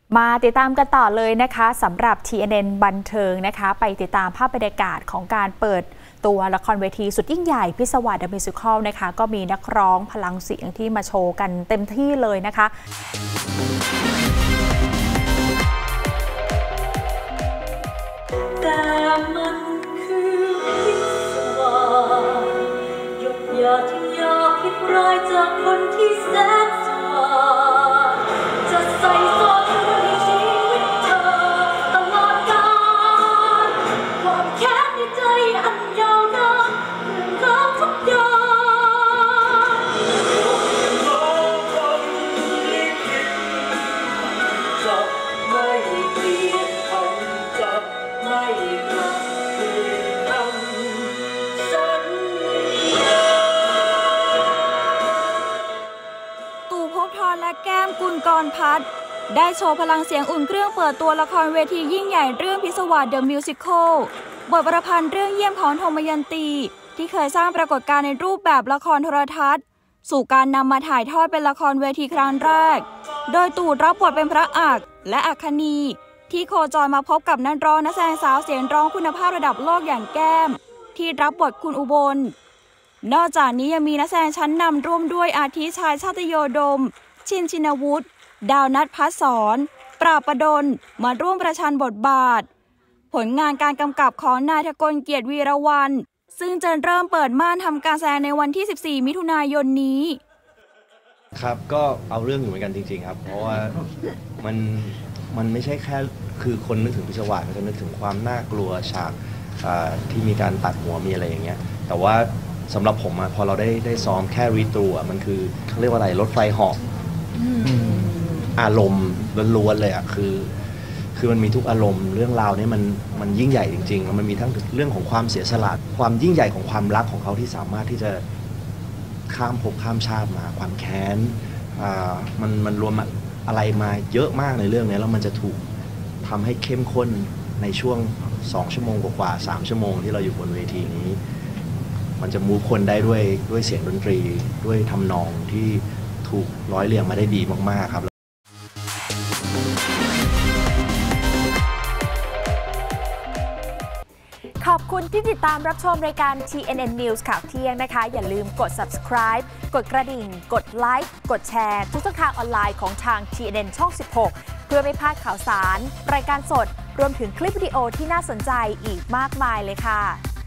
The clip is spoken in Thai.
มาติดตามกันต่อเลยนะคะสำหรับ TNN บันเทิงนะคะไปติดตามภาพบรรยากาศของการเปิดตัวละครเวทีสุดยิ่งใหญ่พิศวาส The Musical นะคะก็มีนักร้องพลังเสียงที่มาโชว์กันเต็มที่เลยนะคะแต่มันคือพิศวาสหยดหยาดที่ยาพิษร้ายจากคนที่แสนสว่างจะใส่ซอสในชีวิตเธอตลอดกาลความแค้นในใจอันยาวนานเรื่องราวทุกอย่างจะไม่เปลี่ยนพันจะไม่กลับคืนคำสัญญาตู่ภพธรและแก้มกุลกรพัฒน์ได้โชว์พลังเสียงอุ่นเครื่องเปิดตัวละครเวทียิ่งใหญ่เรื่องพิศวาส The Musical บทประพันธ์เรื่องเยี่ยมของธมยันตีที่เคยสร้างปรากฏการณ์ในรูปแบบละครโทรทัศน์สู่การนำมาถ่ายทอดเป็นละครเวทีครั้งแรกโดยตู่รับบทเป็นพระอักและอัคนีที่โคจรมาพบกับนักร้องนักแสดงสาวเสียงร้องคุณภาพระดับโลกอย่างแก้มที่รับบทคุณอุบลนอกจากนี้ยังมีนักแสดงชั้นนำร่วมด้วยอาทิชายชาติโยดมชินวุฒิดาวนัทพัฒสอนปราบประดลมาร่วมประชันบทบาทผลงานการกำกับของนายทกลเกียรติวีรวรรณซึ่งจะเริ่มเปิดม่านทำการแสดงในวันที่ 14 มิถุนายนนี้ครับก็เอาเรื่องอยู่เหมือนกันจริงๆครับเพราะว่ามันไม่ใช่แค่คือคนนึกถึงพิศวาสก็จะนึกถึงความน่ากลัวฉากที่มีการตัดหัวมีอะไรอย่างเงี้ยแต่ว่าสำหรับผมพอเราได้ซ้อมแค่รีตัวมันคือเรียกว่าอะไรรถไฟเหาะอารมณ์ล้วนๆเลยคือมันมีทุกอารมณ์เรื่องราวนี้มันยิ่งใหญ่จริงๆแล้วมันมีทั้งเรื่องของความเสียสละความยิ่งใหญ่ของความรักของเขาที่สามารถที่จะข้ามภพข้ามชาติมาความแค้นมันรวมอะไรมาเยอะมากในเรื่องนี้แล้วมันจะถูกทำให้เข้มข้นในช่วง2 ชั่วโมงกว่า3 ชั่วโมงที่เราอยู่บนเวทีนี้มันจะมูฟคนได้ด้วยเสียงดนตรีด้วยทำนองที่ถูกร้อยเรียงมาได้ดีมากๆครับขอบคุณที่ติดตามรับชมรายการ TNN News ข่าวเที่ยงนะคะอย่าลืมกด subscribe กดกระดิ่งกดไลค์กดแชร์ทุกช่องทางออนไลน์ของทาง TNN ช่อง 16 เพื่อไม่พลาดข่าวสารรายการสดรวมถึงคลิปวิดีโอที่น่าสนใจอีกมากมายเลยค่ะ